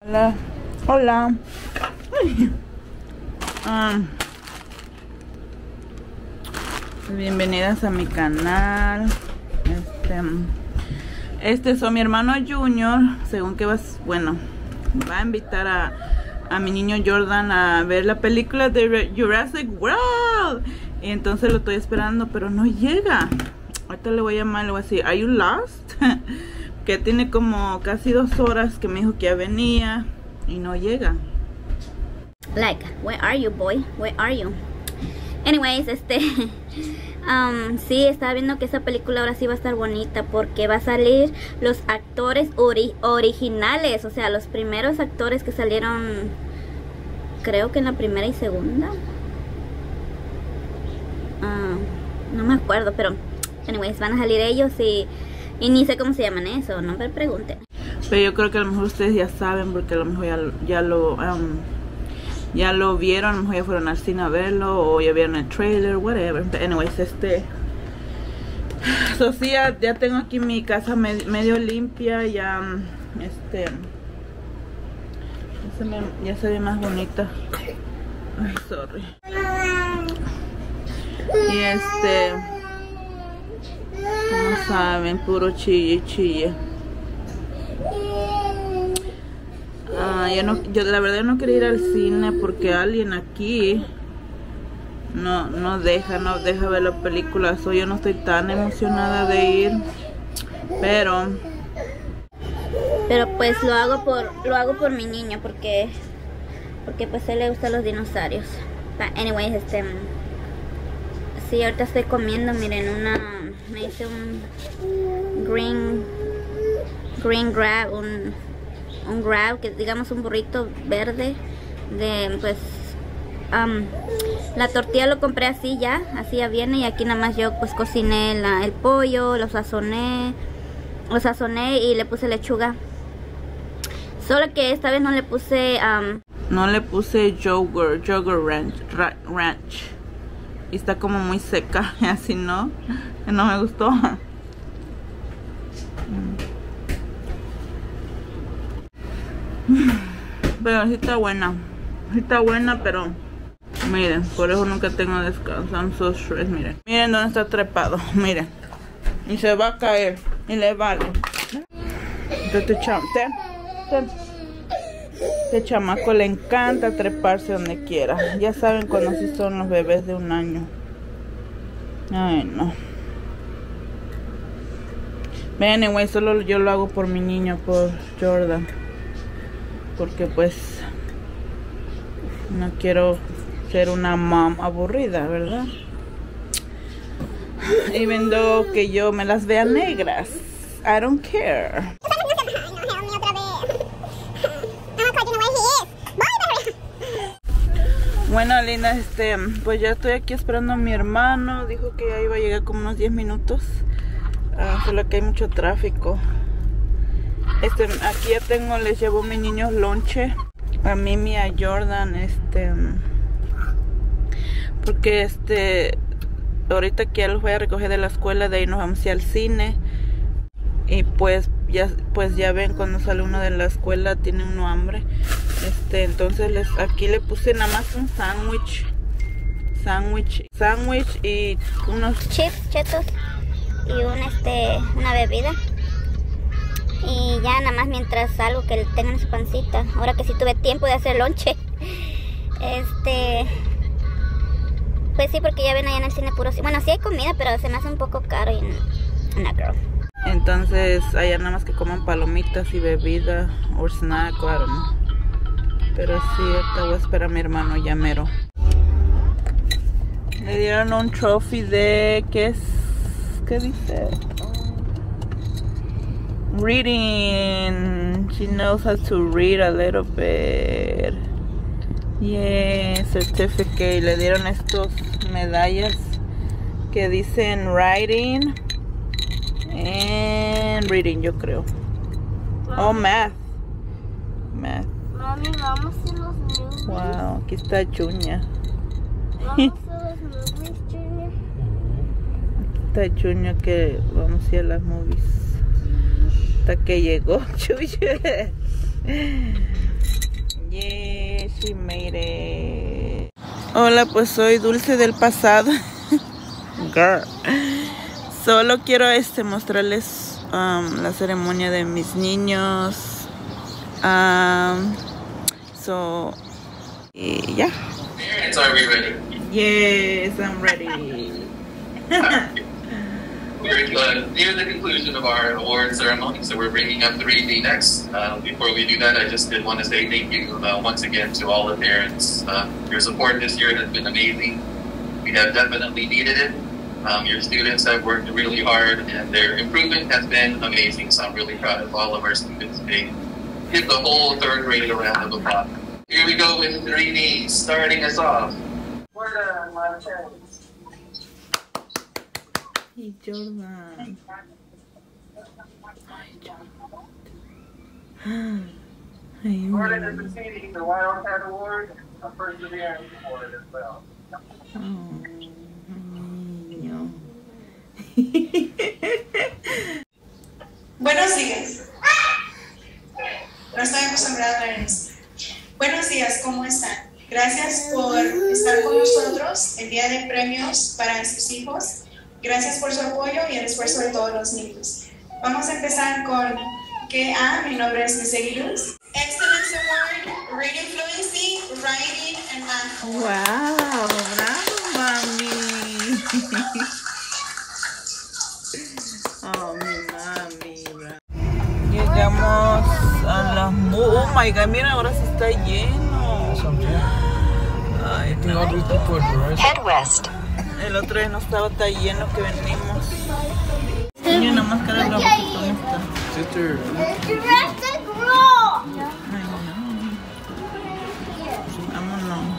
Hola. Hola. Bienvenidas a mi canal. Este es mi hermano Junior. Según que va a invitar a mi niño Jordan a ver la película de Jurassic World. Y entonces lo estoy esperando, pero no llega. Ahorita le voy a llamar, le voy a decir, ¿Are you lost? Que tiene como casi 2 horas que me dijo que ya venía y no llega. Like, where are you, boy? Where are you? Anyways, sí, estaba viendo que esa película ahora sí va a estar bonita porque va a salir los actores originales, o sea, los primeros actores que salieron, creo que en la primera y segunda. No me acuerdo, pero anyways, van a salir ellos y ni sé cómo se llaman eso, no me pregunten. Pero yo creo que a lo mejor ustedes ya saben, porque a lo mejor ya lo vieron, a lo mejor ya fueron al cine a verlo, o ya vieron el trailer, whatever. But anyways, sí, ya tengo aquí mi casa medio limpia, ya se ve más bonita. Ay, sorry. Y como saben, puro chille. Yo la verdad no quería ir al cine porque alguien aquí no deja ver la película. Yo no estoy tan emocionada de ir, pero pues lo hago por mi niño porque pues a él le gustan los dinosaurios. But anyways, sí, ahorita estoy comiendo, miren, me hice un green grab, un grab, que digamos un burrito verde de pues la tortilla lo compré así ya viene, y aquí nada más yo pues cociné el pollo, lo sazoné y le puse lechuga, solo que esta vez no le puse yogurt ranch y está como muy seca, así no me gustó. Pero sí está buena, pero miren, por eso nunca tengo descanso. I'm so stressed. Miren dónde está trepado, miren, y se va a caer y le vale. Este chamaco le encanta treparse donde quiera. Ya saben cuando así son los bebés de 1 año. Ay, no. Anyway, solo yo lo hago por mi niño, por Jordan, porque pues no quiero ser una mom aburrida, ¿verdad? Even though que yo me las vea negras, I don't care. Bueno, linda, pues ya estoy aquí esperando a mi hermano. Dijo que ya iba a llegar como unos 10 minutos. Solo que hay mucho tráfico. Aquí ya les llevo a mis niños lonche, a Mimi y a Jordan, porque ahorita que ya los voy a recoger de la escuela, de ahí nos vamos a ir al cine. Y pues ya ven, cuando sale uno de la escuela tiene uno hambre. Entonces aquí le puse nada más un sándwich y unos chips, chetos y una bebida. Y ya nada más mientras algo que tengan su pancita. Ahora que sí tuve tiempo de hacer lonche. Pues sí, porque ya ven allá en el cine puro. Bueno, sí hay comida, pero se me hace un poco caro y no, girl. Entonces allá nada más que coman palomitas y bebida o snack, claro, ¿no? Pero sí, ahorita voy a esperar a mi hermano ya mero. Le dieron un trophy de... ¿qué dice? Reading. She knows how to read a little bit. Yeah, certificate. Le dieron estos medallas que dicen writing and reading, yo creo. Oh, math. Mami, vamos a los movies. Wow, aquí está Junior. Vamos a los movies, Junior. Está Junior que vamos a ir a las movies. Hasta que llegó Junior. She made it. Hola, pues soy Dulce del pasado. Girl. Solo quiero mostrarles la ceremonia de mis niños. Y ya. Parents, are we ready? Yes, I'm ready. We're near the conclusion of our award ceremony, so we're bringing up 3D next. Before we do that, I just did want to say thank you once again to all the parents. Your support this year has been amazing. We have definitely needed it. Your students have worked really hard, and their improvement has been amazing, so I'm really proud of all of our students. They hit the whole third grade a round of applause. Here we go with 3D, starting us off. Hey, Jordan. Hey, Jordan is receiving the Wildcat Award, a Perseverance Award as well. Niño. Buenos días. No estoy acostumbrada a ver esto. Buenos días, ¿cómo están? Gracias por estar con nosotros el día de premios para sus hijos. Gracias por su apoyo y el esfuerzo de todos los niños. Vamos a empezar con QA. Mi nombre es Mercedes Luz. Excellence Award, Reading Fluency, Writing and Math. Wow, bravo, mami. Oh, mi mami. Llegamos a la... Oh my God, mira, ahora sí está lleno. Ay, no. Head west. El otro día no estaba tan lleno que venimos. Niño, una máscara roja que ¿dónde está? Jurassic World. Ay, no. Vámonos.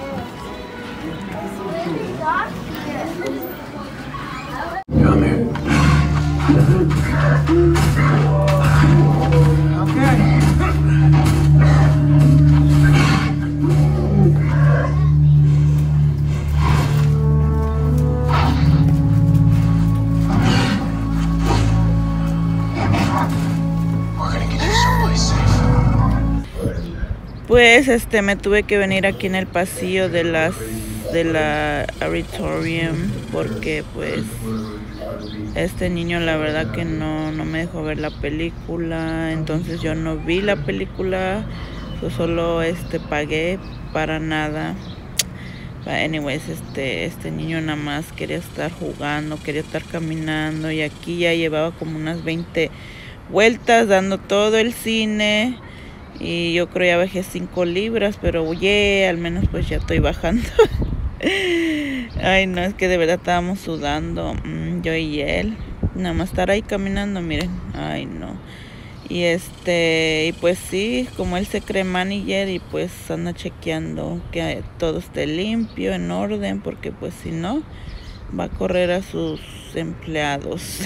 Pues me tuve que venir aquí en el pasillo de la auditorium porque pues este niño la verdad que no me dejó ver la película, entonces yo no vi la película, yo solo pagué para nada. But anyways, este niño nada más quería estar jugando, quería estar caminando, y aquí ya llevaba como unas 20 vueltas dando todo el cine. Y yo creo ya bajé 5 libras, pero al menos pues ya estoy bajando. Ay, no, es que de verdad estábamos sudando, yo y él. Nada más estar ahí caminando, miren. Ay, no. Y pues sí, como él se cree manager, y pues anda chequeando que todo esté limpio, en orden, porque pues si no, va a correr a sus empleados.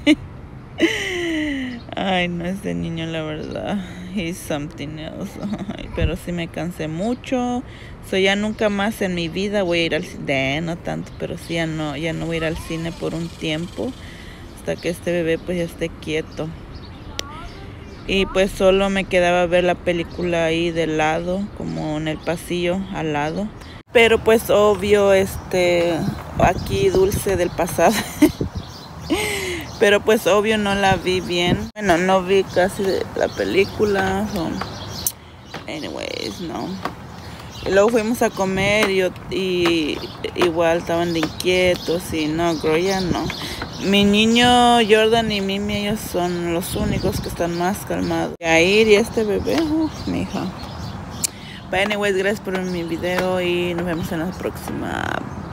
Ay, no, este niño la verdad, he's something else. Ay, pero sí me cansé mucho. Ya nunca más en mi vida voy a ir al cine, no tanto, pero sí ya no voy a ir al cine por un tiempo, hasta que este bebé pues ya esté quieto. Y pues solo me quedaba ver la película ahí de lado, como en el pasillo al lado. Pero pues obvio, aquí Dulce del pasado. Pero pues obvio no la vi bien. Bueno, no vi casi la película. So, anyways, no. Y luego fuimos a comer y igual estaban de inquietos y no, girl, ya no. Mi niño Jordan y Mimi, ellos son los únicos que están más calmados. Yair y este bebé, mi hija. But anyways, gracias por ver mi video y nos vemos en la próxima.